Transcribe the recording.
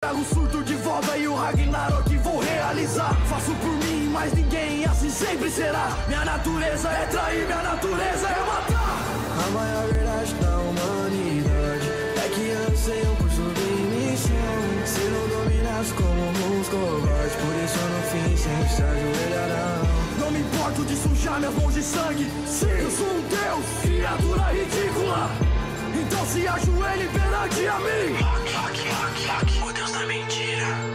O surto de volta e o Ragnarok vou realizar. Faço por mim, mas ninguém, assim sempre será. Minha natureza é trair, minha natureza é matar. A maior verdade da humanidade é que anseiam por submissão. Se não dominas como uns covardes, por isso no fim sempre se ajoelharão. Não me importo de sujar minhas mãos de sangue. Sim, eu sou um deus, criatura ridícula. Então se ajoelhe perante a mim. Loki, o deus da mentira.